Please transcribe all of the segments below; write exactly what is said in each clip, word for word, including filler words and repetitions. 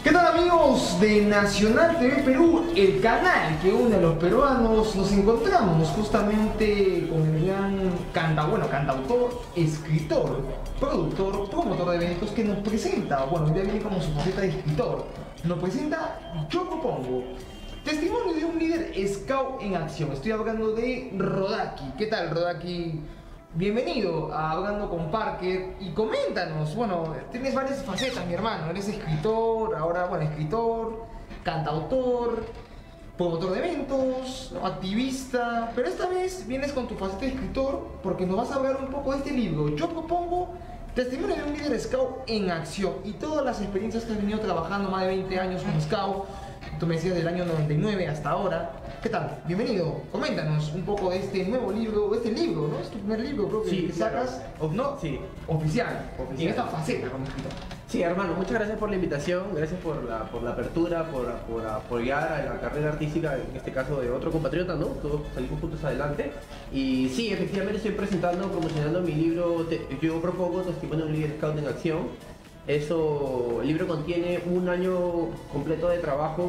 ¿Qué tal amigos de Nacional T V Perú, el canal que une a los peruanos? Nos encontramos justamente con el gran canta, bueno, cantautor, escritor, productor, promotor de eventos que nos presenta, bueno, ya viene como su faceta de escritor, nos presenta Yo Propongo, testimonio de un líder scout en acción. Estoy hablando de Rodaki. ¿Qué tal, Rodaki? Bienvenido a Hablando con Parker y coméntanos, bueno, tienes varias facetas, mi hermano, eres escritor, ahora, bueno, escritor, cantautor, promotor de eventos, ¿no? Activista, pero esta vez vienes con tu faceta de escritor porque nos vas a hablar un poco de este libro. Yo propongo testimonio de un líder scout en acción y todas las experiencias que has venido trabajando más de veinte años como scout. Tú me decías del año noventa y nueve hasta ahora. ¿Qué tal? Bienvenido. Coméntanos un poco de este nuevo libro, este libro, ¿no? Es tu primer libro, creo que sí, sacas, claro. ¿no? Sí. Oficial, Oficial. en esta faceta como escritor. Sí, hermano, muchas gracias por la invitación, gracias por la, por la apertura, por, por apoyar a la carrera artística, en este caso de otro compatriota, ¿no? Todos salimos juntos adelante. Y sí, efectivamente estoy presentando, promocionando mi libro, te, Yo Propongo, testimonio de un líder scout en acción. Eso, el libro contiene un año completo de trabajo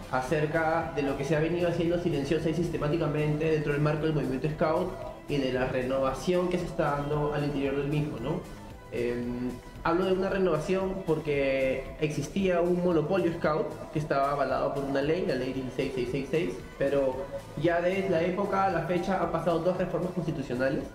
acerca de lo que se ha venido haciendo silenciosa y sistemáticamente dentro del marco del movimiento Scout y de la renovación que se está dando al interior del mismo, ¿no? Eh, hablo de una renovación porque existía un monopolio Scout que estaba avalado por una ley, la ley dieciséis mil seiscientos sesenta y seis, pero ya desde la época a la fecha han pasado dos reformas constitucionales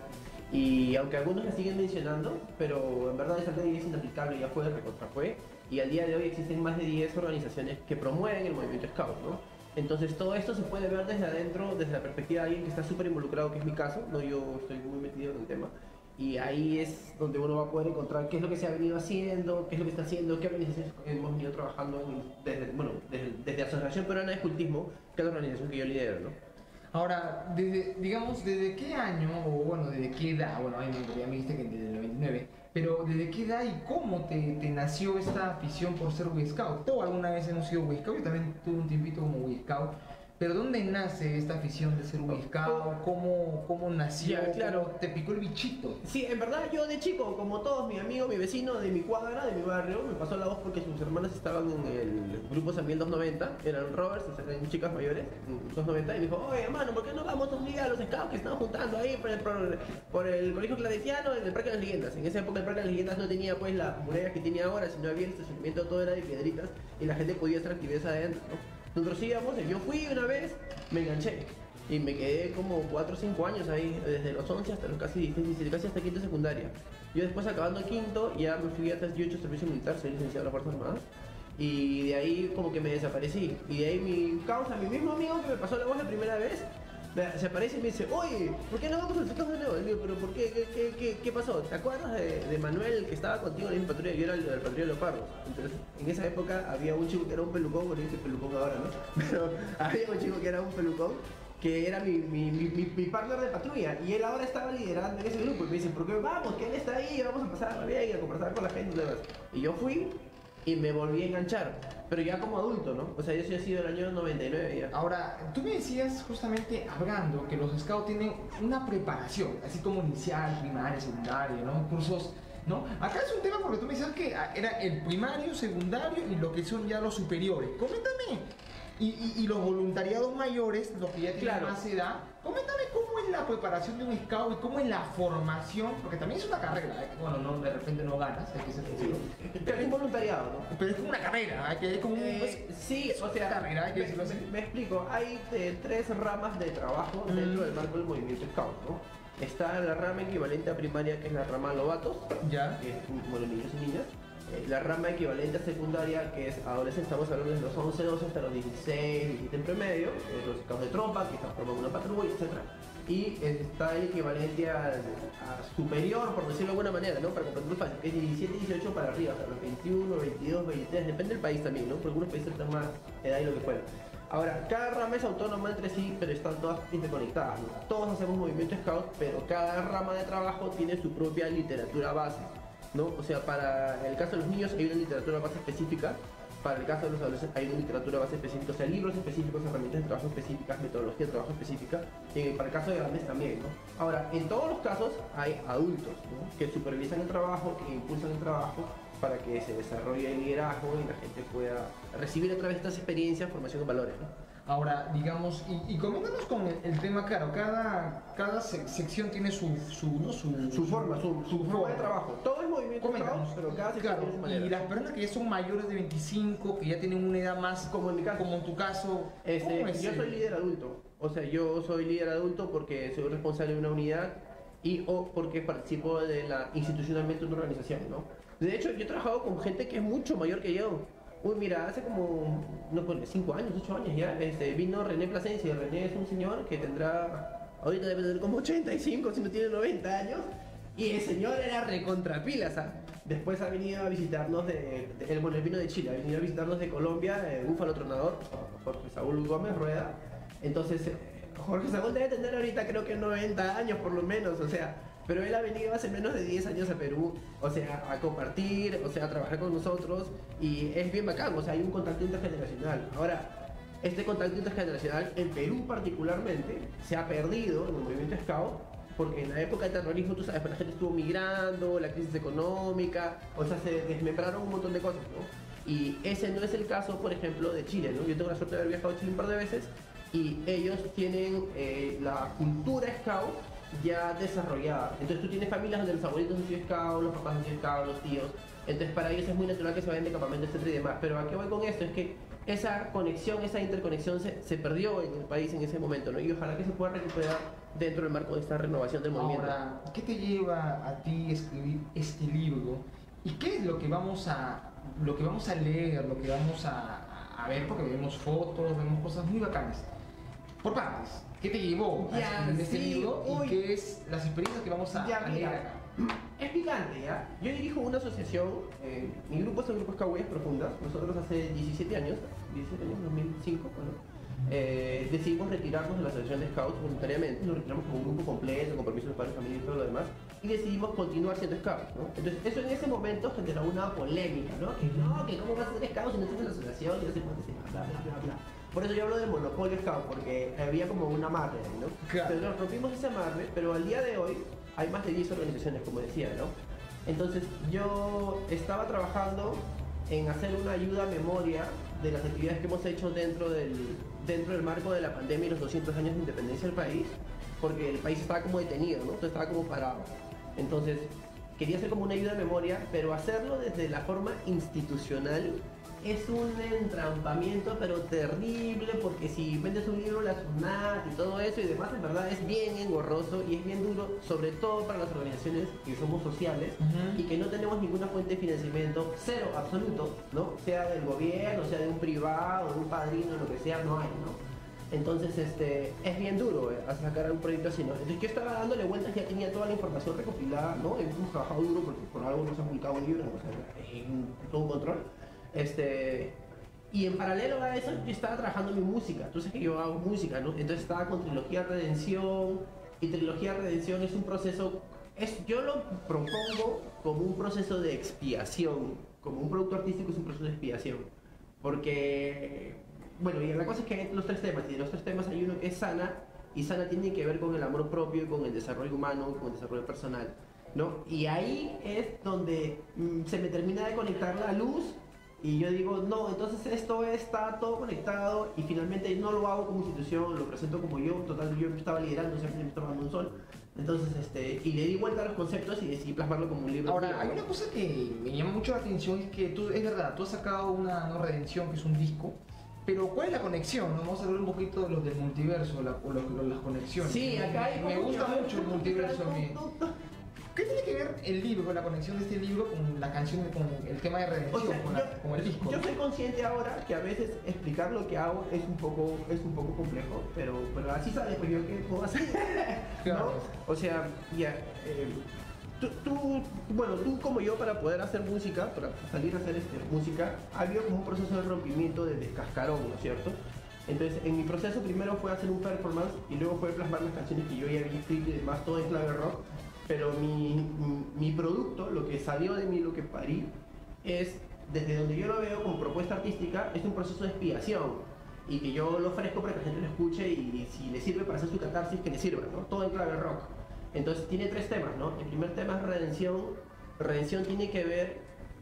y aunque algunos la siguen mencionando, pero en verdad esa ley es inaplicable, ya fue, recontra fue. Y al día de hoy existen más de diez organizaciones que promueven el movimiento Scout, ¿no? Entonces todo esto se puede ver desde adentro, desde la perspectiva de alguien que está súper involucrado, que es mi caso, ¿no? Yo estoy muy metido en el tema. Y ahí es donde uno va a poder encontrar qué es lo que se ha venido haciendo, qué es lo que está haciendo, qué organizaciones hemos venido trabajando en, desde, bueno, desde, desde la Asociación Peruana de Escultismo, que es la organización que yo lidero, ¿no? Ahora, desde, digamos, ¿desde qué año, o bueno, desde qué edad? Bueno, ahí me, ya me dijiste que desde el noventa y nueve, pero ¿desde qué edad y cómo te, te nació esta afición por ser Boy Scout? Todos alguna vez hemos sido Boy Scout, yo también tuve un tiempito como Boy Scout, pero ¿dónde nace esta afición de ser Boy Scout? ¿Cómo, cómo nació? Ya, claro. ¿Cómo te picó el bichito? Sí, en verdad yo de chico, como todos, mi amigo, mi vecino de mi cuadra, de mi barrio, me pasó la voz porque sus hermanas estaban en el grupo San Miguel doscientos noventa, eran rovers, o sea, eran chicas mayores, doscientos noventa, y me dijo, oye hermano, ¿por qué no vamos un día a los scouts que están juntando ahí por el, por, por el colegio claretiano en el Parque de las Leyendas? En esa época el Parque de las Leyendas no tenía pues las murallas que tiene ahora, sino había el estacionamiento, todo era de piedritas y la gente podía hacer actividades adentro, ¿no? Nosotros íbamos, yo fui una vez, me enganché. Y me quedé como cuatro o cinco años ahí, desde los once hasta los casi dieciséis, casi hasta quinto secundaria. Yo después acabando quinto, ya me fui a yo he hecho servicio militar, soy licenciado en las Fuerzas Armadas. Y de ahí como que me desaparecí. Y de ahí mi causa, mi mismo amigo que me pasó la voz la primera vez, se aparece y me dice, oye, ¿por qué no vamos al sector de nuevo? Y le digo, pero ¿por qué? ¿Qué, qué, qué, qué pasó? ¿Te acuerdas de, de Manuel que estaba contigo en la misma patrulla? Yo era el del patrulla de Leopardos. Entonces, en esa época había un chico que era un pelucón, bueno, dice pelucón ahora, ¿no? Pero había un chico que era un pelucón, que era mi, mi, mi, mi, mi partner de patrulla, y él ahora estaba liderando en ese grupo, y me dice, ¿por qué vamos? Que él está ahí, vamos a pasar bien y a conversar con la gente y demás. Y yo fui y me volví a enganchar, pero ya como adulto, ¿no? O sea, yo sí he sido el año noventa y nueve ya. Ahora, tú me decías justamente hablando que los scouts tienen una preparación, así como inicial, primaria, secundaria, ¿no? Cursos, ¿no? Acá es un tema porque tú me decías que era el primario, secundario y lo que son ya los superiores. Coméntame. Y, y, y los voluntariados mayores, los que ya tienen Claro. más edad, coméntame cómo es la preparación de un scout y cómo es la formación, porque también es una carrera, ¿eh? Bueno, no, de repente no ganas, hay que ser sincero. Pero es voluntariado, ¿no? Pero es como una carrera, hay que es como un, Eh, es- sí, es o una sea, carrera, hay que me, decirlo así. me- me explico, hay eh, tres ramas de trabajo Mm. dentro del marco del movimiento Scout, ¿no? Está la rama equivalente a primaria, que es la rama Lobatos, Ya. que es bueno, niños y niñas. Eh, La rama equivalente a secundaria, que es adolescentes, estamos hablando desde los once, doce hasta los dieciséis, diecisiete en promedio, eh, los scouts de tropa, que están formando una patrulla, etcétera. Y está el equivalente a, a superior, por decirlo de alguna manera, ¿no? Para comprenderlo fácil, que es diecisiete, dieciocho para arriba, hasta los veintiuno, veintidós, veintitrés, depende del país también, ¿no? Porque algunos países están más edad y lo que fuera. Ahora, cada rama es autónoma entre sí, pero están todas interconectadas, ¿no? Todos hacemos movimiento scout, pero cada rama de trabajo tiene su propia literatura base, ¿no? O sea, para el caso de los niños hay una literatura base específica, para el caso de los adolescentes hay una literatura base específica, o sea, libros específicos, herramientas de trabajo específicas, metodología de trabajo específica, y para el caso de grandes también, ¿no? Ahora, en todos los casos hay adultos, ¿no? Que supervisan el trabajo, que impulsan el trabajo, para que se desarrolle el liderazgo y la gente pueda recibir a través de estas experiencias formación en valores, ¿no? Ahora, digamos, y, y coméntanos con el, el tema, claro, cada, cada sec- sección tiene su, su, ¿no? su, Su forma, su, su forma forma. de trabajo. Todo es movimiento Coméntanos. Scouts, pero cada sección Claro, tiene su manera. y las personas que ya son mayores de veinticinco, que ya tienen una edad más, Como en mi caso. como en tu caso, Este, ¿cómo es yo el- soy líder adulto, o sea, yo soy líder adulto porque soy responsable de una unidad y o porque participo de la institucionalmente una organización, ¿no? De hecho, yo he trabajado con gente que es mucho mayor que yo. Uy, mira, hace como, no ponle, cinco años, ocho años ya, este, vino René Plasencia. René es un señor que tendrá, ahorita debe tener como ochenta y cinco, si no tiene noventa años, y el señor era recontrapilas, ¿ah? Después ha venido a visitarnos de, de- él, bueno, él vino de Chile, ha venido a visitarnos de Colombia, eh, Búfalo Tronador, Jorge Saúl Gómez Rueda. Entonces, eh, Jorge Saúl debe tener ahorita creo que noventa años por lo menos, o sea, pero él ha venido hace menos de diez años a Perú, o sea, a compartir, o sea, a trabajar con nosotros, y es bien bacán, o sea, hay un contacto intergeneracional. Ahora, este contacto intergeneracional en Perú particularmente se ha perdido en el movimiento Scout, porque en la época del terrorismo, tú sabes, pues la gente estuvo migrando, la crisis económica, o sea, se desmembraron un montón de cosas, ¿no? Y ese no es el caso, por ejemplo, de Chile, ¿no? Yo tengo la suerte de haber viajado a Chile un par de veces, y ellos tienen eh, la cultura Scout ya desarrollada. Entonces tú tienes familias donde los abuelitos han sido Scout, los papás han sido Scout, los tíos. Entonces para ellos es muy natural que se vayan de campamento, etcétera y demás. Pero ¿a qué voy con esto? Es que esa conexión, esa interconexión se, se perdió en el país en ese momento, ¿no? Y ojalá que se pueda recuperar dentro del marco de esta renovación del movimiento. Ahora, ¿qué te lleva a ti escribir este libro? ¿Y qué es lo que vamos a, lo que vamos a leer, lo que vamos a, a ver? Porque vemos fotos, vemos cosas muy bacanas. Por partes, ¿qué te llevó a Ya, escribir este sí, libro? uy. ¿Y qué es las experiencias que vamos a, Ya, a leer mira. acá? Es picante, ¿ya? Yo dirijo una asociación, eh, mi grupo es el grupo Escahuellas Profundas. Nosotros hace diecisiete años, diecisiete años, dos mil cinco, bueno, eh, decidimos retirarnos de la asociación de Scouts voluntariamente. Nos retiramos como un grupo completo, con permiso de padres, familia y todo lo demás. Y decidimos continuar siendo Scouts, ¿no? Entonces, eso en ese momento generó una polémica, ¿no? Que no, que cómo vas a ser Scouts si no estás en la asociación y no sé cuánto, bla, bla, bla, bla. Por eso yo hablo del monopolio Scout, porque había como un amarre, ¿no? Claro. Pero nos rompimos ese amarre, pero al día de hoy hay más de diez organizaciones, como decía, ¿no? Entonces yo estaba trabajando en hacer una ayuda a memoria de las actividades que hemos hecho dentro del, dentro del marco de la pandemia y los doscientos años de independencia del país, porque el país estaba como detenido, ¿no? Entonces estaba como parado. Entonces quería hacer como una ayuda a memoria, pero hacerlo desde la forma institucional es un entrampamiento pero terrible, porque si vendes un libro, la SUNAT y todo eso y demás, en verdad es bien engorroso y es bien duro, sobre todo para las organizaciones que somos sociales Ujú. y que no tenemos ninguna fuente de financiamiento, cero, absoluto, ¿no? Sea del gobierno, sea de un privado, de un padrino, lo que sea, no hay, ¿no? Entonces, este, es bien duro eh, a sacar un proyecto así, ¿no? Entonces yo estaba dándole vueltas, ya tenía toda la información recopilada, ¿no? Hemos trabajado duro porque por algo no se ha publicado un libro, ¿no? O sea, en todo un control. Este, y en paralelo a eso, yo estaba trabajando en mi música. Tú sabes que yo hago música, ¿no? Entonces estaba con Trilogía Redención, y Trilogía Redención es un proceso, es, yo lo propongo como un proceso de expiación, como un producto artístico es un proceso de expiación. Porque, bueno, y la cosa es que hay los tres temas, y de los tres temas hay uno que es Sana, y Sana tiene que ver con el amor propio, con el desarrollo humano, con el desarrollo personal, ¿no? Y ahí es donde mm, se me termina de conectar la luz y yo digo, no, entonces esto está todo conectado y finalmente no lo hago como institución, lo presento como yo, total, yo estaba liderando, siempre me estaba dando un sol. Entonces, este, y le di vuelta a los conceptos y decidí plasmarlo como un libro. Ahora, mío, hay ¿no? una cosa que me llama mucho la atención, es que tú, es verdad, tú has sacado una no redención, que es un disco, pero ¿cuál es la conexión? ¿No? Vamos a hablar un poquito de los del multiverso, la, o lo- lo- las conexiones. Sí, acá hay Me como gusta que- mucho el multiverso a mí. ¿Qué tiene que ver el libro, la conexión de este libro con la canción, con el tema de redención, O sea, con, yo, la- con el disco? yo ¿no? soy consciente ahora que a veces explicar lo que hago es un poco, es un poco complejo, pero, pero así sale, pues yo qué puedo hacer. Claro. ¿No? O sea, ya, eh, tú, tú, bueno, tú como yo para poder hacer música, para salir a hacer este, música, ha habido como un proceso de rompimiento, de descascarón, ¿no es cierto? Entonces, en mi proceso primero fue hacer un performance y luego fue plasmar las canciones que yo ya había escrito y demás, todo en clave rock. Pero mi, mi, mi producto, lo que salió de mí, lo que parí, es, desde donde yo lo veo como propuesta artística, es un proceso de expiación. Y que yo lo ofrezco para que la gente lo escuche y si le sirve para hacer su catarsis, que le sirva, ¿no? Todo en clave rock. Entonces tiene tres temas, ¿no? El primer tema es redención. Redención tiene que ver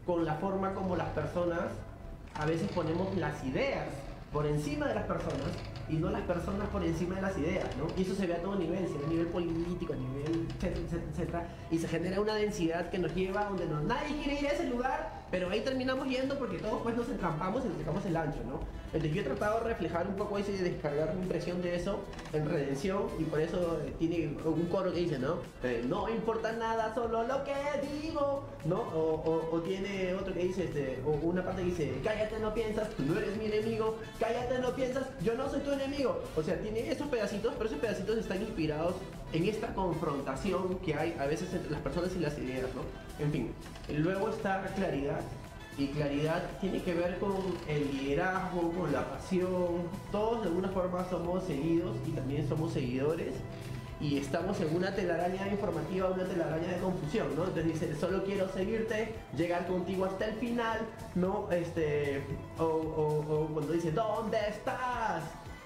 con la forma como las personas a veces ponemos las ideas por encima de las personas y no las personas por encima de las ideas, ¿no? Y eso se ve a todo nivel, se ve a nivel político, a nivel etcétera, etcétera, etcétera, y se genera una densidad que nos lleva a donde no, nadie quiere ir a ese lugar, pero ahí terminamos yendo porque todos pues nos encampamos y nos sacamos el ancho, ¿no? Entonces yo he tratado de reflejar un poco eso y de descargar mi impresión de eso en Redención, y por eso eh, tiene un coro que dice, ¿no? Eh, no importa nada, solo lo que digo, ¿no? O, o, o tiene otro que dice, este, o una parte que dice, cállate no piensas, tú no eres mi enemigo, cállate no piensas, yo no soy tu enemigo. O sea, tiene esos pedacitos, pero esos pedacitos están inspirados en esta confrontación que hay a veces entre las personas y las ideas, ¿no? En fin, luego está Claridad. Y Claridad tiene que ver con el liderazgo, con la pasión. Todos de alguna forma somos seguidos y también somos seguidores. Y estamos en una telaraña informativa, una telaraña de confusión, ¿no? Entonces dice, solo quiero seguirte, llegar contigo hasta el final, ¿no? Este, o, o, o cuando dice, ¿dónde estás?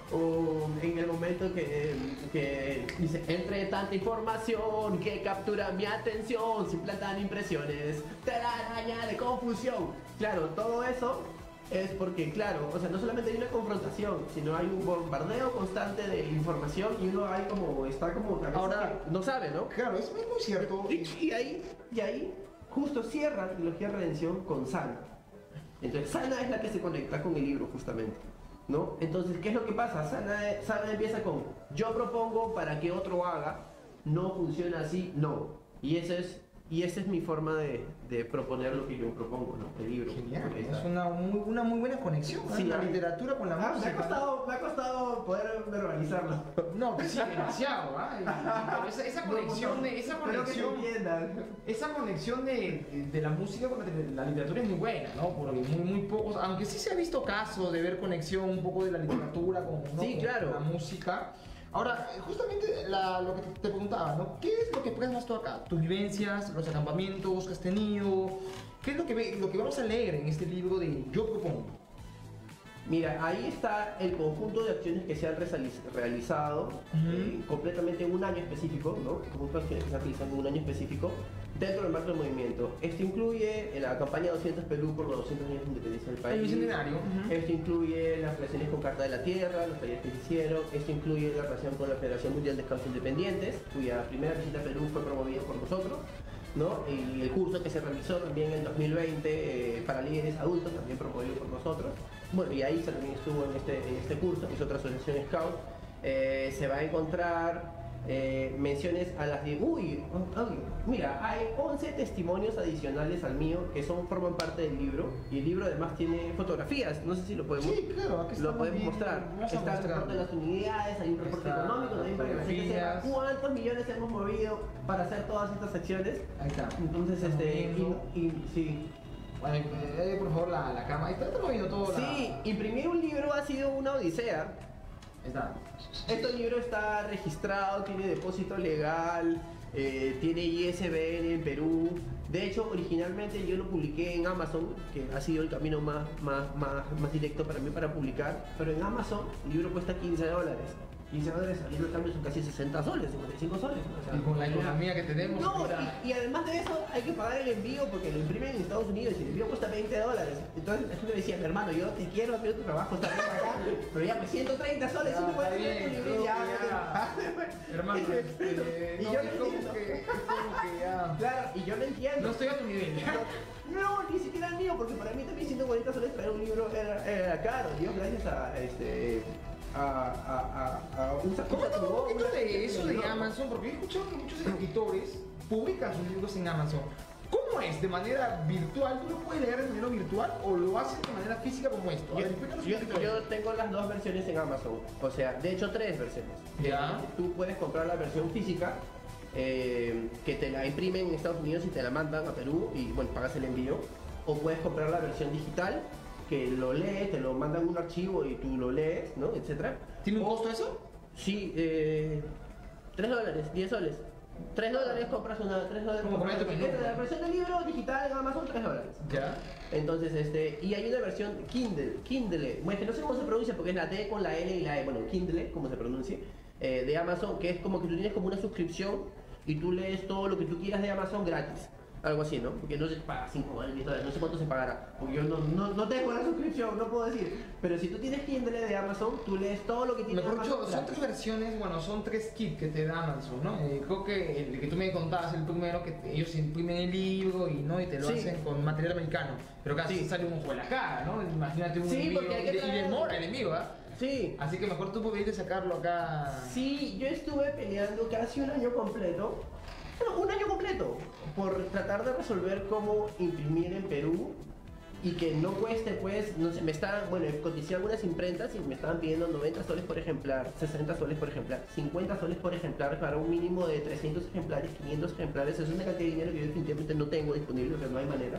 O en el momento que, que dice, entre tanta información que captura mi atención, se implantan impresiones, telaraña de confusión. Claro, todo eso es porque, claro, o sea, no solamente hay una confrontación, sino hay un bombardeo constante de información y uno ahí como, está como, ahora no sabe, ¿no? Claro, es muy, muy cierto. Y, y ahí, y ahí, justo cierra la trilogía Redención con Sana. Entonces, Sana es la que se conecta con el libro, justamente, ¿no? Entonces, ¿qué es lo que pasa? Sana, Sana empieza con, yo propongo para que otro haga, no funciona así, no. Y eso es... Y esa es mi forma de, de proponer lo que yo propongo, ¿no? El libro. Genial, es una muy, una muy buena conexión, ¿eh? Sí, La hay- literatura con la Ah, me, música. ha costado, me ha costado poder verbalizarlo. No, pues sí, demasiado, ¿ah? Y- y- Esa, esa conexión, de, esa Espero que se conexión, entiendan. esa conexión de, de la música con la, la literatura es muy buena, ¿no? Porque muy, muy pocos, aunque sí se ha visto casos de ver conexión un poco de la literatura con, ¿no? Sí, con claro. la música. Ahora, eh, justamente la- lo que te, te preguntaba, ¿no? ¿Qué es lo que plasmas tú acá? Tus vivencias, los acampamentos que has tenido. ¿Qué es lo que, ve- lo que vamos a leer en este libro de Yo Propongo? Mira, ahí está el conjunto de acciones que se han resaliz- realizado Ujú. eh, completamente en un año específico, ¿no? El conjunto de acciones que se han realizado en un año específico dentro del marco del movimiento. Esto incluye la campaña doscientos Perú por los doscientos años de independencia del país. El bicentenario. Ujú. Esto incluye las relaciones con Carta de la Tierra, los talleres que se hicieron. Esto incluye la relación con la Federación Mundial de Scouts Independientes, cuya primera visita a Perú fue promovida por nosotros, ¿no? Y el curso que se realizó también en dos mil veinte eh, para líderes adultos, también promovido por nosotros. Bueno, y ahí también estuvo en este, en este curso, que es otra asociación Scout. Eh, se va a encontrar eh, menciones a las de... Uy, uy, mira, hay once testimonios adicionales al mío que son, forman parte del libro. Y el libro además tiene fotografías, no sé si lo podemos, Sí, claro, aquí lo estamos podemos viendo, mostrar. vamos a Está el mostrar. reporte de las unidades, hay un reporte Está económico también para que la gente sepa fotografías. cuántos millones hemos movido para hacer todas estas acciones. Ahí está. Entonces, Estamos este, viendo. y, y- sí. Bueno, eh, por favor, la, la cama. Ahí está, estamos viendo todo. Sí, imprimir un libro ha sido una odisea. Ahí está. Este libro está registrado, tiene depósito legal, eh, tiene I S B N en Perú. De hecho, originalmente yo lo publiqué en Amazon, que ha sido el camino más, más, más, más directo para mí para publicar. Pero en Amazon el libro cuesta quince dólares. quince dólares saliendo al cambio son casi sesenta soles, cincuenta y cinco soles. ¿no? O sea, Y con la economía que tenemos. No, ahorita- y, y además de eso hay que pagar el envío porque lo imprimen en Estados Unidos y el envío cuesta veinte dólares. Entonces la gente me decía, mi hermano, yo te quiero, pero tu trabajo está bien acá, pero ya pues ciento treinta soles, Ya, sí me puedes está enviar tu bien, libro, creo ya, que ya. Hermano, este, Y no, yo es lo como entiendo. que, es como que ya. Claro, y yo lo entiendo. No estoy a tu nivel. No, ni siquiera el mío, porque para mí también ciento cuarenta soles traer un libro era, era caro. Dios, gracias a este. a. a. a, a un Coméntame un poquito de eso de No. Amazon, porque he escuchado que muchos escritores publican sus libros en Amazon. ¿Cómo es? ¿De manera virtual? ¿Tú lo puedes leer de manera virtual o lo haces de manera física como esto? A Yo, ver, explícanos un yo- poquito de yo eso. tengo las dos versiones en Amazon, o sea, de hecho tres versiones. Ya. Eh, Tú puedes comprar la versión física, eh, que te la imprimen en Estados Unidos y te la mandan a Perú y bueno, pagas el envío. O puedes comprar la versión digital, que lo lees, te lo mandan un archivo y tú lo lees, ¿no? Etcétera. ¿Tiene un O- costo eso? Sí, eh, tres dólares, diez soles. tres dólares compras una, tres dólares Como compras comento, una- menú. la versión del libro digital en Amazon, tres dólares. Ya. Entonces, este, y hay una versión Kindle, Kindle, bueno, que no sé cómo se pronuncia porque es la D con la L y la E, bueno, Kindle, como se pronuncie, eh, de Amazon, que es como que tú tienes como una suscripción y tú lees todo lo que tú quieras de Amazon gratis. algo así, ¿no? Porque no se paga cinco dólares, diez dólares, no sé cuánto se pagará, porque yo no, no, no tengo la suscripción, no puedo decir. Pero si tú tienes Kindle de Amazon, tú lees todo lo que tiene Mejor Amazon. dicho, son tres versiones, bueno, son tres kits que te da Amazon, ¿no? Eh, creo que el que tú me contabas, el primero, que te- ellos imprimen el libro y, ¿no? y te lo Sí. hacen con material americano. Pero casi Sí. sale un ojo de la cara, ¿no? Imagínate un Sí, envío porque hay y, que de- y traer- demora el envío, ¿ah? Sí. Así que mejor tú podrías sacarlo acá. Sí, yo estuve peleando casi un año completo, bueno, un año completo, por tratar de resolver cómo imprimir en Perú y que no cueste, pues, no sé, me estaban, bueno, coticé algunas imprentas y me estaban pidiendo noventa soles por ejemplar, sesenta soles por ejemplar, cincuenta soles por ejemplar para un mínimo de trescientos ejemplares, quinientos ejemplares. Es una cantidad de dinero que yo definitivamente no tengo disponible, pero no hay manera.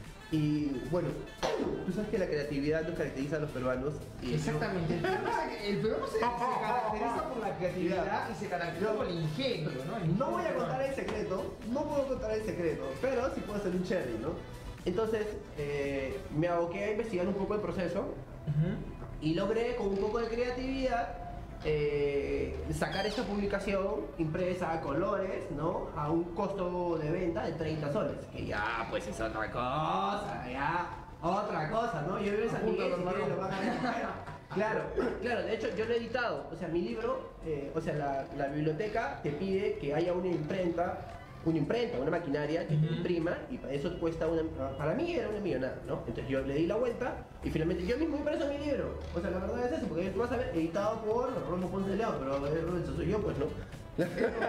Y bueno, tú sabes que la creatividad nos caracteriza a los peruanos. Y Exactamente. El peruano, se, el peruano se- se caracteriza por la creatividad y se caracteriza por el ingenio, ¿no? El No ingenio voy a contar peruano. el secreto, no puedo contar el secreto, pero sí puedo hacer un cherry, ¿no? Entonces eh, me aboqué a investigar un poco el proceso Ujú. y logré con un poco de creatividad eh, sacar esta publicación impresa a colores, ¿no? A un costo de venta de treinta soles, que ya pues es otra cosa, ya otra cosa, ¿no? Yo veo esa Apúntalo, Miguel, si quiere, hermano. lo van a Claro, claro, de hecho yo lo he editado, o sea, mi libro, eh, o sea, la, la biblioteca te pide que haya una imprenta, una imprenta, una maquinaria que te Ujú. imprima y para eso cuesta una, para mí era una millonada, ¿no? Entonces yo le di la vuelta y finalmente yo mismo impreso mi libro, o sea, la verdad es eso, porque tú vas a ver editado por Romo Ponce de León, pero eh, eso soy yo, pues, ¿no? Lo,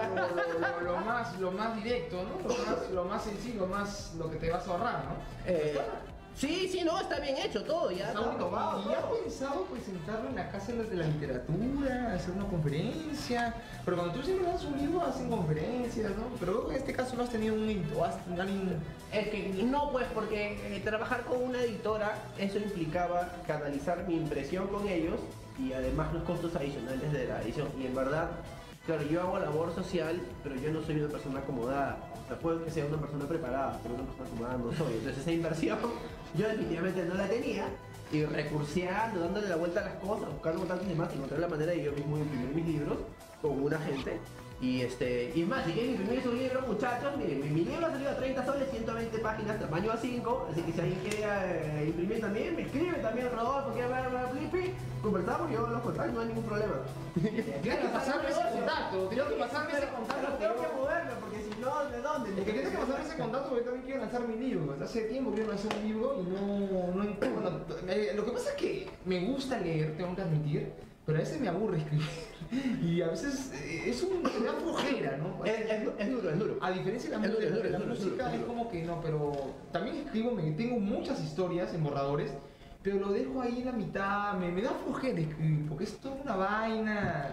lo- lo- lo más, lo más directo, ¿no? Lo más, lo más sencillo, lo más lo que te vas a ahorrar, ¿no? Eh, sí, sí, no, está bien hecho todo, ya Está está bonito. aprobado, ¿Y has todo. pensado presentarlo en la Casa de la Literatura, hacer una conferencia? Pero cuando tú siempre das un libro, hacen conferencias, ¿no? Pero creo que en este caso no has tenido un editor, has tenido alguien... Es que no, pues, porque eh, trabajar con una editora, eso implicaba canalizar mi impresión con ellos y además los costos adicionales de la edición. Y en verdad, claro, yo hago labor social, pero yo no soy una persona acomodada. O sea, puedo que sea una persona preparada, pero una persona acomodada no soy. Entonces esa inversión yo definitivamente no la tenía. Y recurseando, dándole la vuelta a las cosas, buscando contactos y demás, encontré la manera de yo mismo imprimir mis libros con una gente. Y este, y es más, si quieren imprimir su libro, muchachos, miren, mi, mi libro ha salido a treinta soles, ciento veinte páginas, tamaño A cinco, así que si alguien quiere eh, imprimir también, me escribe también, Rodolfo, quiere ver a Flippy, conversamos, yo los contactos, no hay ningún problema. Tienes que pasarme ese contacto, tienes que pasarme ese contacto. Pero tengo que moverme, porque si no, ¿de dónde? Es que tienes que pasarme ese contacto porque yo también quiero lanzar mi libro. Hace tiempo quiero lanzar un libro y no... no bueno, eh, lo que pasa es que me gusta leer, tengo que admitir, pero a veces me aburre escribir. Y a veces eh, es un, me da flojera, ¿no? Es, es, es duro, es duro. A diferencia de la, Es duro, de es duro, la es duro, es música, duro, es es duro. como que no, pero también escribo, me, tengo muchas historias en borradores, pero lo dejo ahí en la mitad, me, me da flojera escribir, porque es toda una vaina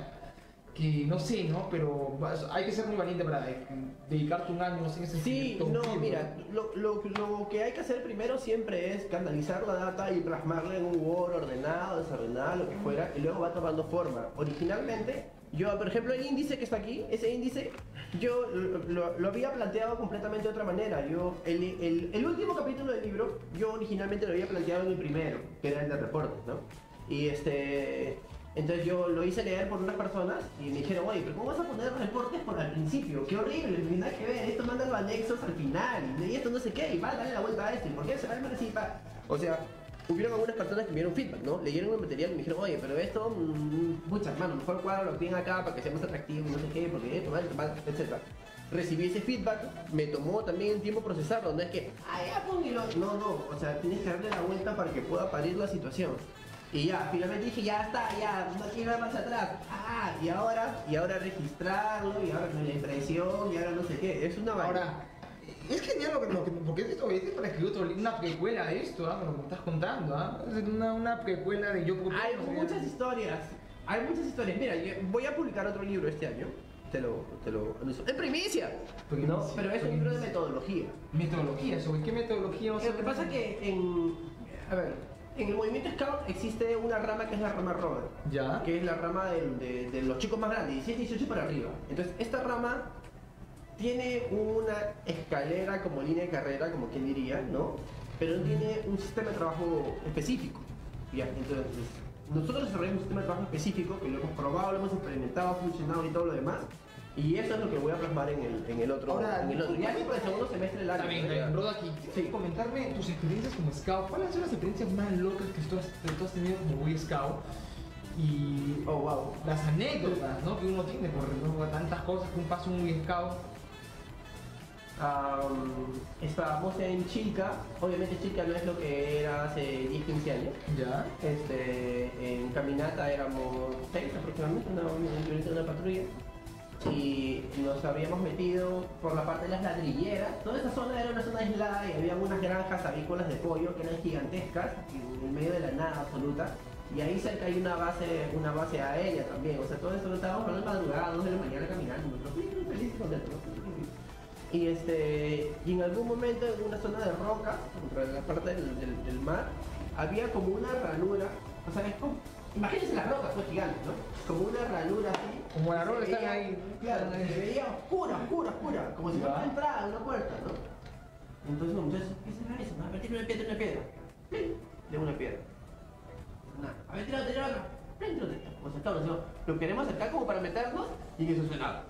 que no sé, ¿no? Pero vas- hay que ser muy valiente para de- dedicarte un año sin ese Sí, no, mira, lo, lo, lo que hay que hacer primero siempre es canalizar la data y plasmarla en un Word ordenado, desordenado, lo que fuera, y luego va tomando forma. Originalmente, yo, por ejemplo, el índice que está aquí, ese índice, yo lo, lo- lo había planteado completamente de otra manera. Yo, el, el, el último capítulo del libro, yo originalmente lo había planteado en el primero, que era el de reportes, ¿no? Y este... Entonces yo lo hice leer por unas personas y me dijeron, oye, pero ¿cómo vas a poner reportes por al principio? Qué horrible, no hay nada que ver, esto manda los anexos al final, y esto no sé qué, y va, dale la vuelta a esto, ¿y por qué se va a así? Pa? O sea, hubieron algunas personas que me dieron feedback, ¿no? Leyeron el material y me dijeron, oye, pero esto, mmm, pucha, hermano, mejor cuadro lo tienen acá para que sea más atractivo y no sé qué, porque esto, vale, vale, etcétera. Recibí ese feedback, me tomó también el tiempo procesarlo, no es que, ah, ya, pum, y lo... No, no, o sea, tienes que darle la vuelta para que pueda parir la situación. Y ya, finalmente dije, ya está, ya, no quiero ir más atrás. Ah, y ahora, y ahora registrarlo, y ahora con la impresión, y ahora no sé qué. Es una vaina. Ahora, es genial lo que, lo que porque esto es para escribir otro libro, una precuela de esto, ¿ah? Lo que me estás contando, ¿ah? Es una, una precuela de yo Hay muchas historias, hay muchas historias. Mira, yo voy a publicar otro libro este año. Te lo, te lo anuncio. ¡En primicia! Primicia, No, pero es un libro de primicia. metodología. Metodología, ¿sobre qué metodología vamos a Lo que pasa es que en, a ver, en el movimiento Scout existe una rama que es la rama Rover. Ya. Que es la rama del- de, de los chicos más grandes, diecisiete, dieciocho para arriba. Entonces, esta rama tiene una escalera como línea de carrera, como quien diría, ¿no? Pero no tiene un sistema de trabajo específico. Ya, entonces, nosotros desarrollamos un sistema de trabajo específico que lo hemos probado, lo hemos experimentado, ha funcionado y todo lo demás. Y eso es lo que voy a plasmar en el, en el otro. Ahora, en el otro. Ya por el segundo semestre del año. Está bien, ¿no? está bien, Roda, aquí tienes Sí. que comentarme tus experiencias como scout. ¿Cuáles son las experiencias más locas que tú has, que tú has tenido como Boy Scout? Y Oh, wow. las anécdotas, ¿no? que uno tiene por ¿no? tantas cosas que un paso un Boy Scout. Um, estábamos en Chilca, obviamente Chilca no es lo que era hace diez, quince años. Ya. Este, en caminata éramos seis aproximadamente, una, una, una patrulla. Y nos habíamos metido por la parte de las ladrilleras. Toda esa zona era una zona aislada y había unas granjas avícolas de pollo que eran gigantescas, en el medio de la nada absoluta. Y ahí cerca hay una base, una base aérea también. O sea, todo eso lo estábamos hablando de madrugada, dos de la mañana caminando. Nosotros felices y contentos, ¿no? Y, este, y en algún momento en una zona de roca, en la parte del, del, del mar, había como una ranura, o sea, es como, imagínense las rocas, pues gigantes, ¿no? Como una ranura así. Como la se roca están veía- ahí. Claro, se veía oscura, oscura, oscura, como si fuera Ya. una entrada, una puerta, ¿no? Entonces los muchachos, ¿qué será eso? A ver, tira una piedra, tira una piedra. ¡Plim! De una piedra. Nada. A ver, tira otra, tira otra. ¡Plim! Tira otra. O sea, claro, nosotros lo queremos acercar como para meternos y que eso suena.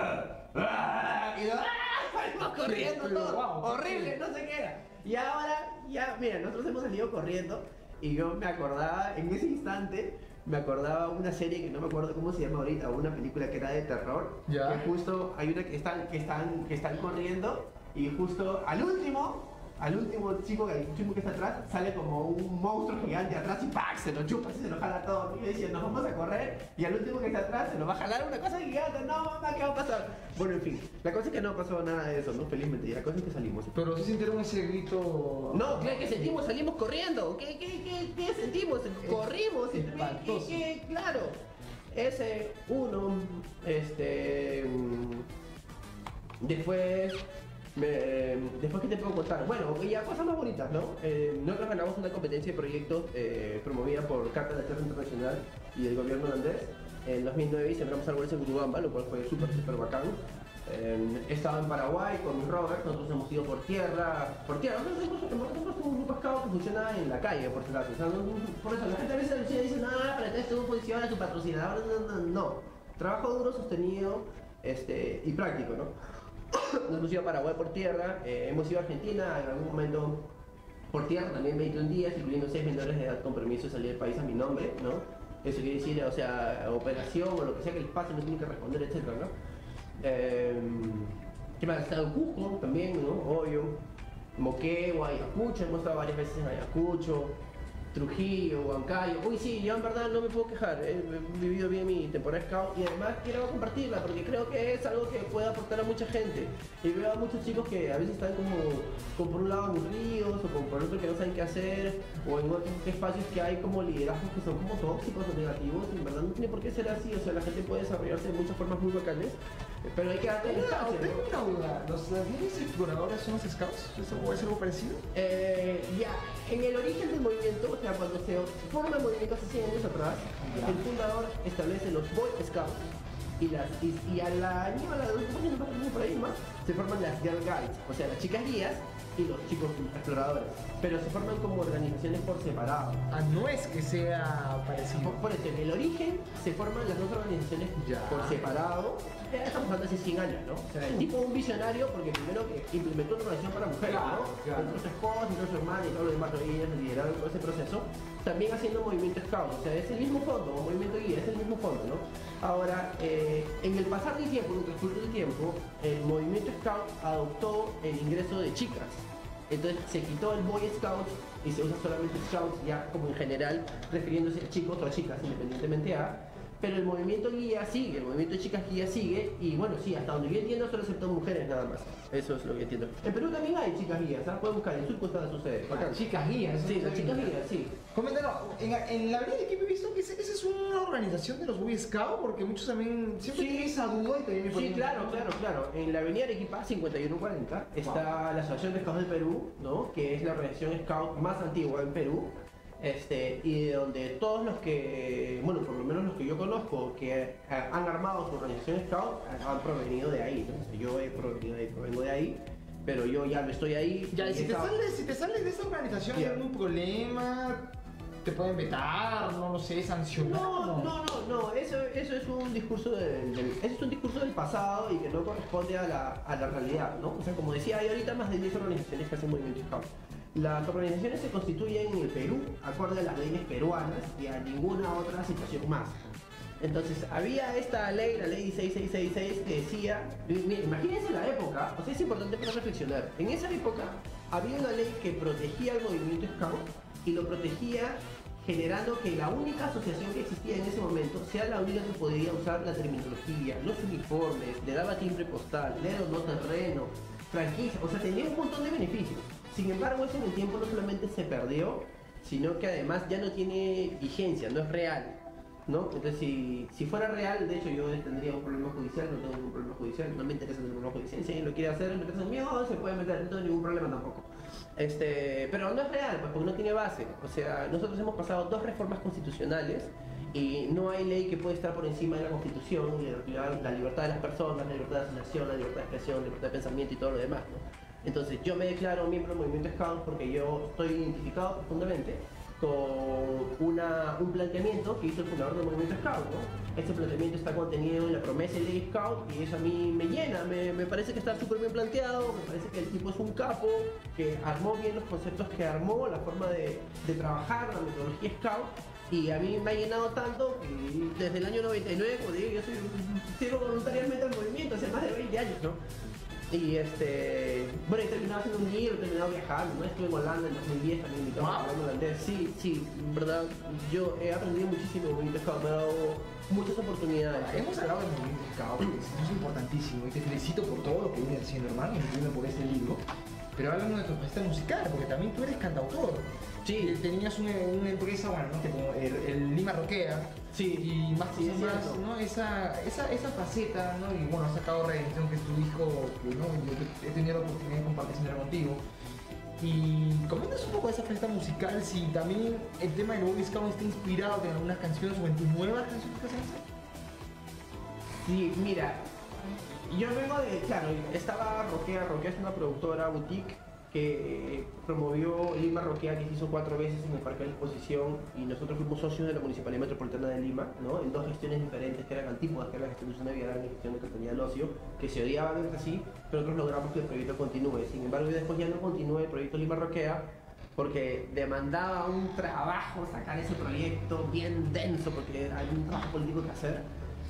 Y yo, ¡ah! Salimos corriendo Pero, todo. wow, Horrible, no sé qué era. Y ahora, ya, mira, nosotros hemos salido corriendo y yo me acordaba, en ese instante, me acordaba una serie que no me acuerdo cómo se llama ahorita, o una película que era de terror. Ya. Que justo hay una que están, que están, que están corriendo y justo al último, al último chico, el último que está atrás, sale como un monstruo gigante atrás y ¡pac! Se lo chupa, se lo jala todo. Y yo decía, nos vamos a correr y al último que está atrás se lo va a jalar una cosa gigante. No, mamá, ¿qué va a pasar? Bueno, en fin, la cosa es que no pasó nada de eso, ¿no? Felizmente, y la cosa es que salimos. Pero sí sintieron ese grito. No, ¿qué, qué sentimos? Salimos corriendo. ¿Qué, qué, qué, qué sentimos? Corrimos. ¿Qué, espantoso. qué, qué? Claro. Ese uno, este... mm, Después... Me, después, ¿qué te puedo contar? Bueno, ya cosas más bonitas, ¿no? Eh, nosotros ganamos una competencia de proyectos eh, promovida por Carta de la Tierra Internacional y el gobierno holandés. En dos mil nueve sembramos árboles en Urubamba, lo cual fue súper, súper bacán. Eh, he estado en Paraguay con Robert, nosotros hemos ido por tierra, por tierra, nosotros hemos, nosotros somos un grupo scout que funciona en la calle, por si acaso. O sea, no- por eso la gente a veces alucina y dice, no, pero entonces tú funciona tu patrocinador, no, no, no. Trabajo duro, sostenido, este, y práctico, ¿no? Nos hemos ido a Paraguay por tierra, eh, hemos ido a Argentina en algún momento por tierra, también veintiún días, incluyendo seis menores de edad con permiso de salir del país a mi nombre, ¿no? Eso quiere decir, o sea, operación o lo que sea que les pase, no tienen que responder, etcétera, ¿no? Eh, ¿Qué más? He estado en Cusco también, ¿no? Obvio. Moquegua, Ayacucho, hemos estado varias veces en Ayacucho. Trujillo, Huancayo. Uy, sí, yo en verdad no me puedo quejar. He, he vivido bien mi temporada scout y además quiero compartirla porque creo que es algo que puede aportar a mucha gente. Y veo a muchos chicos que a veces están como, como por un lado aburridos o como por otro que no saben qué hacer o en otros espacios que hay como liderazgos que son como tóxicos o negativos. Y en verdad no tiene por qué ser así. O sea, la gente puede desarrollarse de muchas formas muy bacanes, pero hay que darle Tengo una, espacio, tengo ¿no? una duda. ¿Los, ¿Las líneas exploradoras son los scouts? ¿Eso puede ser algo parecido? Eh, ya, en el origen del movimiento, o sea, cuando se forma el movimiento hace cien años atrás, Ya. el fundador establece los Boy Scouts y, las, y, y al año, a la dos años más, por ahí más, se forman las Girl Guides, o sea, las chicas guías y los chicos exploradores, pero se forman como organizaciones por separado. Ah, no es que sea parecido. Por, por eso, en el origen se forman las dos organizaciones Ya. por separado. Ya estamos hablando hace cien años, ¿no? O sea, el tipo un visionario porque primero que implementó una organización para mujeres, Claro, ¿no? claro. Entró su esposa, entró su hermana y todo lo demás, y ellas lideraron todo ese proceso. También haciendo movimiento scout, o sea, es el mismo fondo, o movimiento guía, es el mismo fondo, ¿no? Ahora, eh, en el pasar del tiempo, en el transcurso del tiempo, el movimiento scout adoptó el ingreso de chicas. Entonces se quitó el Boy Scout y se usa solamente Scouts ya como en general, refiriéndose a chicos o a chicas, independientemente a. Pero el movimiento guía sigue, el movimiento de chicas guía sigue, y bueno, sí, hasta donde yo entiendo solo aceptan mujeres nada más. Eso es lo que entiendo. En Perú también hay chicas guías, ¿sabes? Pueden buscar, en Surco sucede. Las chicas guías. Sí, las chicas guías, sí. Coméntanos, en, en la avenida de Equipo he visto que esa esa es una organización de los Boy Scouts, porque muchos también siempre Sí. tienen esa duda y también me Sí, ponen- claro, claro, claro. En la avenida Arequipa cincuenta y uno cuarenta está la Asociación de Scouts del Perú, ¿no? Que es la organización scout más antigua en Perú. Este, y de donde todos los que, bueno, por lo menos los que yo conozco, que eh, han armado su organización scout, eh, han provenido de ahí. Entonces, yo he provenido de, provengo de ahí, pero yo ya no estoy ahí. Ya, y si te, esa- sales, si te sales de esa organización, ¿hay Ya. algún problema? te pueden vetar, no lo sé, sancionar. No, no, no, no, eso, eso es un discurso del, del- eso es un discurso del pasado y que no corresponde a la, a la realidad, ¿no? O sea, como decía, hay ahorita más de diez organizaciones que hacen movimientos scout. Las organizaciones se constituyen en el Perú, acorde a las leyes peruanas y a ninguna otra situación más. Entonces, había esta ley, la ley seis seis seis seis, que decía, mira, imagínense la época, o sea, es importante para reflexionar. En esa época había una ley que protegía al movimiento scout y lo protegía generando que la única asociación que existía en ese momento sea la única que podía usar la terminología, los uniformes, le daba timbre postal, le daba no terreno, franquicia, o sea, tenía un montón de beneficios. Sin embargo, eso en el tiempo no solamente se perdió, sino que además ya no tiene vigencia, no es real, ¿no? Entonces, si, si fuera real, de hecho yo tendría un problema judicial, no tengo ningún problema judicial, no me interesa el problema judicial, si alguien lo quiere hacer, me interesa el mío, se puede meter, no tengo ningún problema tampoco. Este, pero no es real, pues, porque no tiene base. O sea, nosotros hemos pasado dos reformas constitucionales y no hay ley que pueda estar por encima de la Constitución, la, la libertad de las personas, la libertad de asociación, la libertad de expresión, la libertad de pensamiento y todo lo demás, ¿no? Entonces yo me declaro miembro del movimiento Scout porque yo estoy identificado profundamente con una, un planteamiento que hizo el fundador del movimiento Scout, ¿no? Este planteamiento está contenido en la promesa de ley Scout y eso a mí me llena, me, me parece que está súper bien planteado, me parece que el tipo es un capo, que armó bien los conceptos que armó, la forma de, de trabajar, la metodología Scout, y a mí me ha llenado tanto que desde el año noventa y nueve, como digo, yo soy, sirvo voluntariamente al movimiento hace más de veinte años, ¿no? Y este, bueno, he terminado haciendo un libro, he terminado viajando, ¿no? Estuve en Holanda en dos mil diez, también invitado a hablar holandés. Sí, sí, en verdad, yo he aprendido muchísimo de movimiento Scout, me ha dado muchas oportunidades. Hemos hablado del movimiento Scout, eso es importantísimo y te felicito por todo lo que vienes haciendo, hermano, incluyendo por este libro. Pero háblame de tu faceta musical, porque también tú eres cantautor. Sí. Tenías una, una empresa, bueno, ¿no? Como el, el Lima Roquea. Sí. Y más Sí, cosas es más, cierto. ¿no? Esa, esa, esa faceta, ¿no? Y bueno, has sacado Redención, que es tu hijo, que ¿no? Yo he tenido la oportunidad de compartir siempre contigo. Y coméntanos un poco de esa faceta musical, si también el tema del Boy Scout está inspirado en algunas canciones o en tus nuevas canciones que haces. Sí, mira, yo vengo de, claro, estaba Roquea, Roquea es una productora boutique que promovió Lima Roquea, que se hizo cuatro veces en el Parque de la Exposición, y nosotros fuimos socios de la Municipalidad Metropolitana de Lima, ¿no? En dos gestiones diferentes que eran antípodas, que era la gestión de Susana Villarán y la gestión de Castaneda del Ocio, que se odiaban entre sí, pero nosotros logramos que el proyecto continúe. Sin embargo, yo después ya no continué el proyecto Lima Roquea, porque demandaba un trabajo sacar ese proyecto bien denso, porque hay un trabajo político que hacer.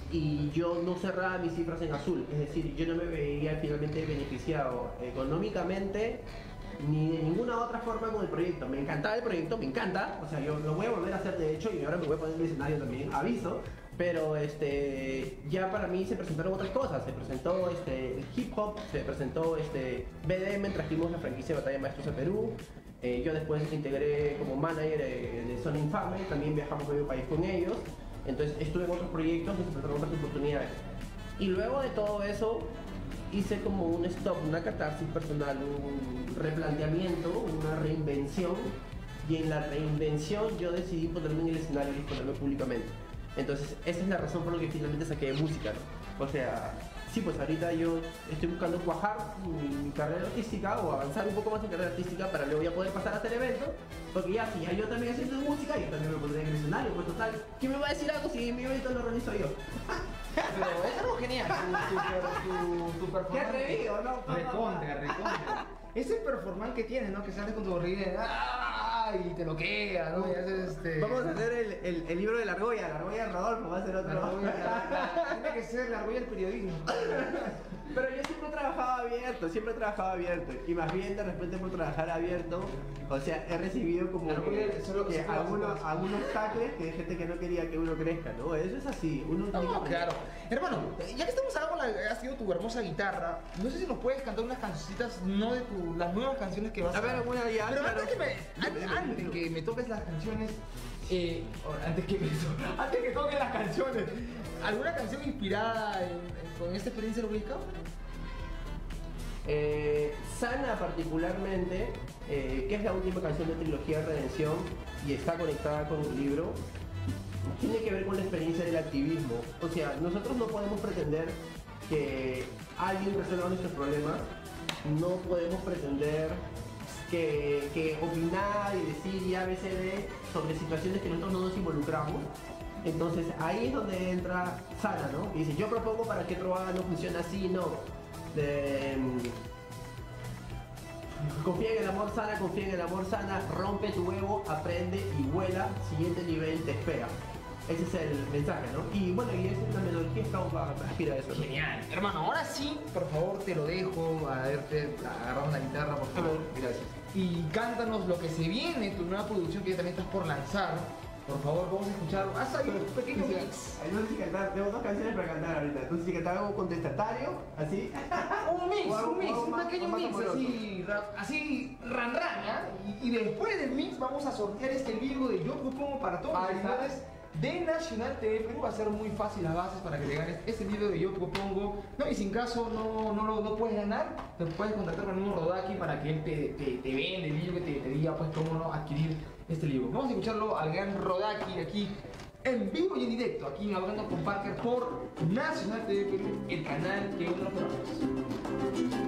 Y yo no cerraba mis cifras en azul, es decir, yo no me veía finalmente beneficiado económicamente ni de ninguna otra forma con el proyecto. Me encantaba el proyecto, me encanta, o sea, yo lo voy a volver a hacer de hecho y ahora me voy a poner en el escenario también, aviso, pero este, ya para mí se presentaron otras cosas, se presentó este, el hip hop, se presentó este, B D M, trajimos la franquicia de Batalla de Maestros a Perú, eh, yo después me integré como manager eh, de Son Infame, también viajamos medio país con ellos. Entonces estuve en otros proyectos y se presentaron otras oportunidades. Y luego de todo eso hice como un stop, una catarsis personal, un replanteamiento, una reinvención. Y en la reinvención yo decidí ponerme en el escenario y exponerme públicamente. Entonces esa es la razón por la que finalmente saqué música, ¿no? O sea, sí, pues ahorita yo estoy buscando cuajar mi, mi carrera artística o avanzar un poco más en carrera artística para luego ya poder pasar a hacer eventos, porque ya si ya yo también haciendo música, yo también me pondré en el escenario, pues total, ¿quién me va a decir algo si mi evento lo realizo yo? Pero es algo genial, tu, tu, tu, tu performance. Qué atrevido, ¿no? Recontra, recontra. Ese performance que tienes, ¿no? Que sales con tu gorrilla de ¡ah! Y te bloquea, ¿no? Y haces este... Vamos a hacer el, el, el libro de la argolla, la argolla de Rodolfo, va a ser otro. La argolla, la- la- tiene que ser la argolla del periodismo. Pero yo siempre he trabajado abierto, siempre he trabajado abierto. Y más bien de repente por trabajar abierto, o sea, he recibido como Claro, que, porque solo- que solo algunos, haces- algunos tacles que de gente que no quería que uno crezca, ¿no? Eso es así, uno tiene No, que- claro. Hermano, ya que estamos hablando, la- has sido tu hermosa guitarra, no sé si nos puedes cantar unas cancioncitas, no de tu, las nuevas canciones que vas a... A ver, alguna ya, Pero claro. antes que me, Dime, antes, dime, antes dime. que me toques las canciones, eh, o antes que me, antes que toques las canciones, ¿alguna canción inspirada en- en- con esta experiencia del Boy Scout? Eh, Sana particularmente, eh, que es la última canción de Trilogía de Redención y está conectada con el libro, tiene que ver con la experiencia del activismo. O sea, nosotros no podemos pretender que alguien resuelva nuestros problemas, no podemos pretender que, que opinar y decir y A B C D sobre situaciones que nosotros no nos involucramos. Entonces ahí es donde entra Sana, ¿no? Y dice, yo propongo para que Troada no funcione así, no. De, confía en el amor Sana, confía en el amor Sana, rompe tu huevo, aprende y vuela, siguiente nivel te espera. Ese es el mensaje, ¿no? Y bueno, y es una metodología que aspira a eso, ¿no? Genial. Hermano, ahora sí, por favor, te lo dejo, a verte agarrando la guitarra, por favor. Gracias. Y cántanos lo que se viene, tu nueva producción que ya también estás por lanzar. Por favor, vamos a escuchar. Haz ahí un pequeño mix. No sé si cantar, tengo dos canciones para cantar ahorita. Entonces si cantar algo contestatario, así. Un mix, O algo- un mix, o un más- pequeño o más mix, amoroso. así, ra- así, ran ran, ¿ah? y, y después del mix vamos a sortear este libro de Yo Propongo para todos los Ahí está. seguidores de Nacional T V Perú. Va a ser muy fácil las bases para que te ganes este libro de Yo Propongo. No, y sin caso no, no lo no puedes ganar, te puedes contactar con un Rodaki para que él te, te, te vende el libro y te, te diga pues cómo no adquirir este libro. Vamos a escucharlo al gran Rodaki aquí en vivo y en directo, aquí en Hablando con Parker por Nacional T V Perú, el canal que uno conoce.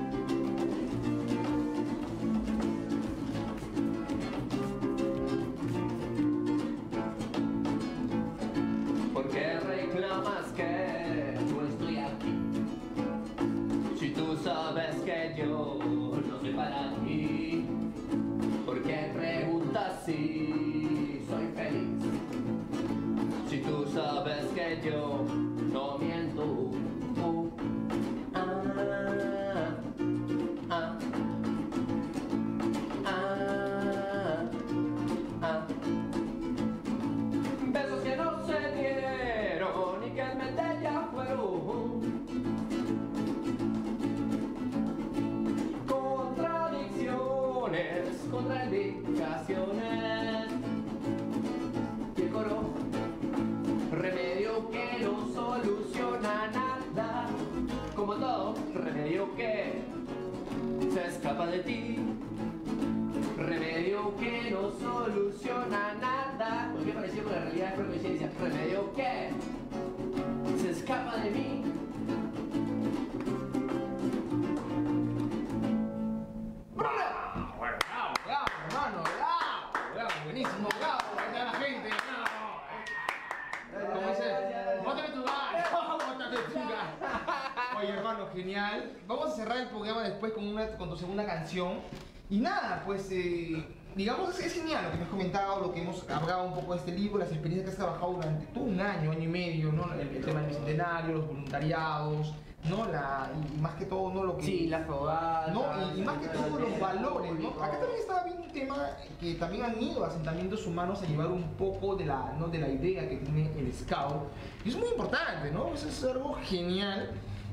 ¿Por qué reclamas que no estoy aquí? Si tú sabes que yo no soy para ti. ¿Por qué preguntas si soy feliz? Si tú sabes que yo no miento. Uh, ah, ah, ah, ah. Besos que no se dieron y que en mente ya fueron. Contradicciones, contraindicaciones. Y el coro, remedio que no soluciona nada. Como todo, remedio que se escapa de ti. Remedio que no soluciona nada. Porque me pareció con la realidad es coincidencia. Remedio que se escapa de mí. ¡Bravo! Bueno, bravo, bravo, hermano, bravo, bravo, buenísimo, bravo, ahí está la gente, bravo. ¿Cómo dice? Bótame tu gas, bótame tu gas. Oye, hermano, genial. Vamos a cerrar el programa después con, una, con tu segunda canción. Y nada, pues, eh, digamos, es, es genial lo que me has comentado, lo que hemos hablado un poco de este libro, las experiencias que has trabajado durante todo un año, año y medio, ¿no? El, el tema del bicentenario, los voluntariados, ¿no? La, y, y más que todo, ¿no? Lo que... Sí, las fogatas. No, y, y más que todo los valores, ¿no? Acá también estaba bien un tema que también han ido asentamientos humanos a llevar un poco de la, ¿no? de la idea que tiene el Scout. Y es muy importante, ¿no? Eso es algo genial.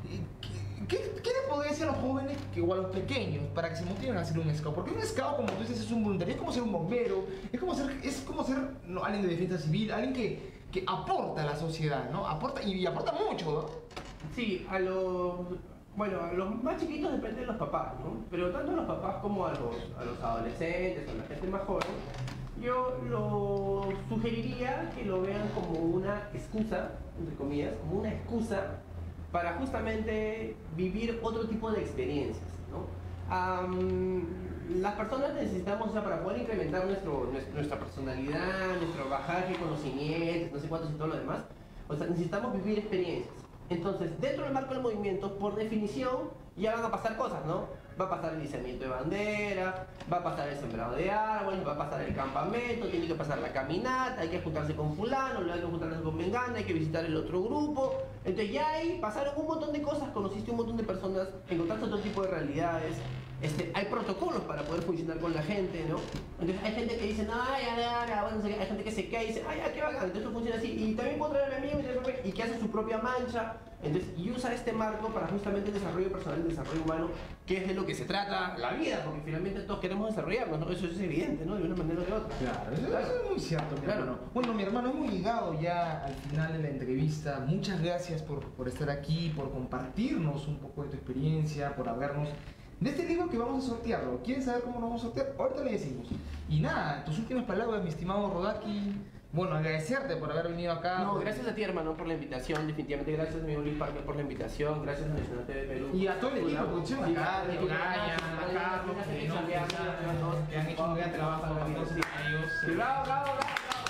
¿Qué, qué le podría decir a los jóvenes que, o a los pequeños para que se motiven a hacer un Scout? Porque un Scout, como tú dices, es un voluntario, es como ser un bombero, es como ser, es como ser ¿no? alguien de defensa civil, alguien que, que aporta a la sociedad, ¿no? Aporta, y, y aporta mucho, ¿no? Sí, a los, bueno, a los más chiquitos depende de los papás, ¿no? Pero tanto a los papás como a los, a los adolescentes o a la gente más joven, yo lo sugeriría que lo vean como una excusa, entre comillas, como una excusa para justamente vivir otro tipo de experiencias, ¿no? Am, las personas necesitamos, o sea, para poder incrementar nuestro, nuestra, nuestra personalidad, nuestro bagaje, conocimientos, no sé cuántos y todo lo demás, o sea, necesitamos vivir experiencias. Entonces, dentro del marco del movimiento, por definición, ya van a pasar cosas, ¿no? Va a pasar el izamiento de bandera, va a pasar el sembrado de árboles, va a pasar el campamento, tiene que pasar la caminata, hay que juntarse con fulano, luego hay que juntarse con mengana, hay que visitar el otro grupo. Entonces ya ahí pasaron un montón de cosas, conociste un montón de personas, encontraste otro tipo de realidades. Este, hay protocolos para poder funcionar con la gente, ¿no? Entonces hay gente que dice, no, ya, ya, ya, bueno, no sé qué. Hay gente que se queda y dice, ay, ya, qué bacán, entonces esto funciona así. Y también puedo traer a mi amigo y, y que hace su propia mancha. Entonces, y usa este marco para justamente el desarrollo personal, el desarrollo humano, que es de lo que se trata la vida, porque finalmente todos queremos desarrollarnos, ¿no? Eso es evidente, ¿no? De una manera o de otra. Claro, eso, eso es muy cierto, mi Claro. hermano. Bueno, mi hermano, hemos llegado ya al final de la entrevista. Muchas gracias por, por estar aquí, por compartirnos un poco de tu experiencia, por hablarnos de este libro que vamos a sortearlo. ¿Quieres saber cómo lo vamos a sortear? Ahorita le decimos. Y nada, tus últimas palabras, mi estimado Rodaki, bueno, agradecerte por haber venido acá. No, gracias a ti, hermano, por la invitación. Definitivamente gracias a mi Luis Parker por la invitación. Gracias a Nacional T V Perú. Y a todo el equipo de producción, Sí, acá, al de equipo de Brian, producción, a Carlos, a que que no, han que han hecho un gran trabajo a todos ellos. Sí, bravo, bravo, bravo.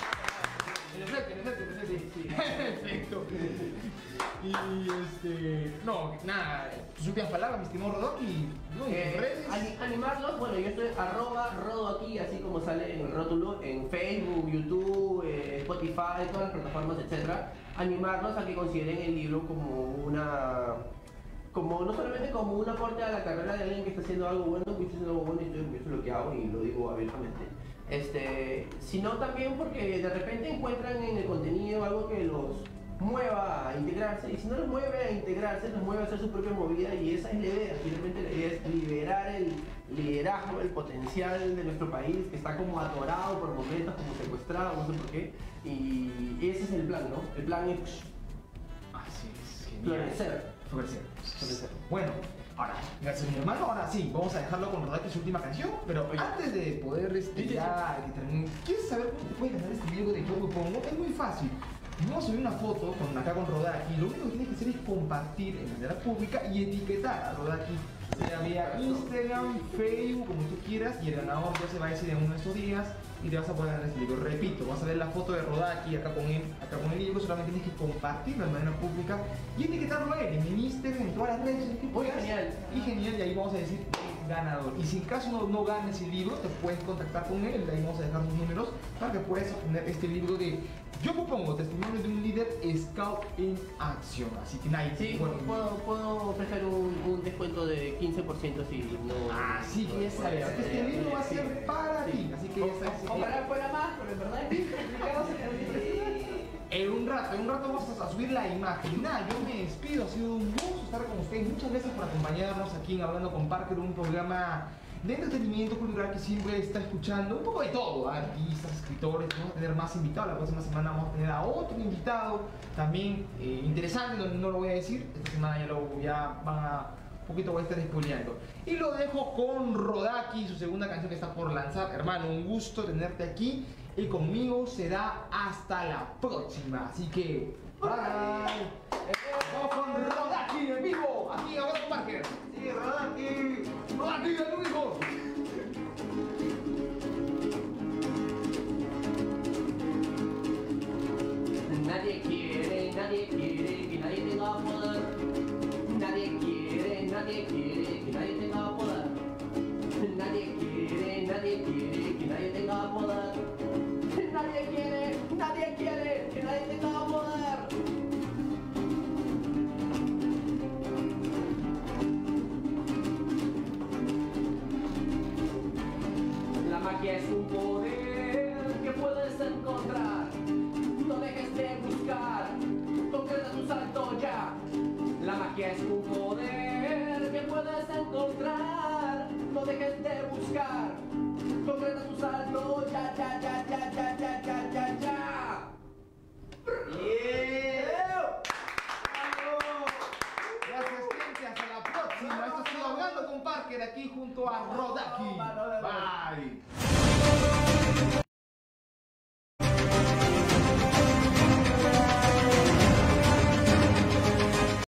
En efecto, en efecto, en efecto. Sí. Perfecto. Y este. No, nada, tus últimas palabras, mi estimado Rodoki. ¿No? ¿En Eh, tus redes? ani- animarlos, bueno, yo estoy arroba rodoaki, así como sale en el rótulo, en Facebook, YouTube, eh, Spotify, todas las plataformas, etcétera. Animarlos a que consideren el libro como una, como no solamente como un aporte a la carrera de alguien que está haciendo algo bueno, que está haciendo algo bueno y yo, eso es lo que hago y lo digo abiertamente. Este, sino también porque de repente encuentran en el contenido algo que los mueva a integrarse, y si no los mueve a integrarse, los mueve a hacer su propia movida, y esa es la idea. Finalmente la idea es liberar el liderazgo, el potencial de nuestro país, que está como atorado por momentos, como secuestrado, no sé por qué, y ese es el plan, ¿no? El plan es Así es, genial. florecer. Florecer. Florecer. Bueno, ahora, gracias mi hermano. Ahora sí, vamos a dejarlo con Rodaki su última canción. Pero Oye. antes de poder este, Sí, sí, ya que termine, ¿quieres saber cómo te puedes ganar este libro de Yo Me Pongo? Es muy fácil. Vamos a subir una foto con, acá con Rodaki. Lo único que tienes que hacer es compartir en manera pública y etiquetar a Rodaki. Sea vía Instagram, Facebook, como tú quieras. Y el ganador ya se va a decir en uno de estos días y te vas a poder ganar este libro. Repito, vas a ver la foto de Rodaki acá con él, acá con el libro. Solamente tienes que compartirlo de manera pública y etiquetarlo a él en Instagram, en todas las redes que Muy puedas. genial. Y genial, y ahí vamos a decir el ganador. Y si en caso no, no ganes el libro, te puedes contactar con él. Ahí vamos a dejar sus números para que puedas obtener este libro de Yo Me Pongo, testimonio de un líder scout en acción. Así que nadie. Sí, bueno, puedo, puedo ofrecer un, un descuento de quince por ciento si no... Así que ya sabes, no- este libro va a sí, ser para sí. ti. Así que ya sabes. Ojalá fuera más, pero en verdad es bien complicado sacar un libro. En un rato, en un rato vamos a subir la imagen. Nada, yo me despido, ha sido un gusto estar con ustedes. Muchas gracias por acompañarnos aquí en Hablando con Parker, un programa de entretenimiento cultural que siempre está escuchando un poco de todo, artistas, escritores. Vamos a tener más invitados, la próxima semana vamos a tener a otro invitado también eh, interesante, no, no lo voy a decir, esta semana ya, lo, ya van a... un poquito voy a estar spoileando. Y lo dejo con Rodaki, su segunda canción que está por lanzar. Hermano, un gusto tenerte aquí. Y conmigo será hasta la próxima. Así que, bye. Vamos con Rodaki en vivo. Aquí a Hablando con Parker. Sí, Rodaki. Rodaki en vivo. Nadie quiere, nadie quiere que nadie tenga poder. Nadie quiere, nadie quiere que nadie tenga poder. Nadie quiere, nadie quiere que nadie tenga poder. Nadie quiere, nadie quiere que nadie tenga poder. La magia es un poder que puedes encontrar. No dejes de buscar, concreta tu salto ya. La magia es un poder que puedes encontrar. No dejes de buscar, concreta tu salto ya, ya, ya, ya, ya, ya, ya, ya, ya. Yeah. Gracias, gente. Hasta la próxima. Esto ha sido Hablando con Parker aquí junto a Rodaki. Bye.